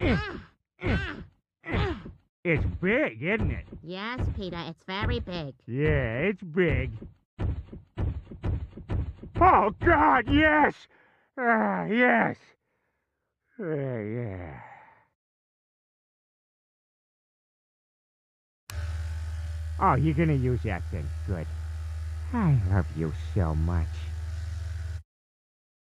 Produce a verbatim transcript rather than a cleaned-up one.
It's big, isn't it? Yes, Peter, it's very big. Yeah, it's big. Oh, God, yes! Ah, yes! Uh, yeah. Oh, you're gonna use that thing. Good. I love you so much.